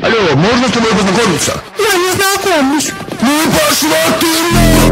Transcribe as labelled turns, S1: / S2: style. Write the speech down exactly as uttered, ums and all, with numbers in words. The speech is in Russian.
S1: Алло, можно с тобой познакомиться?
S2: Я не знакомлюсь.
S1: Ну пошла ты нахуй!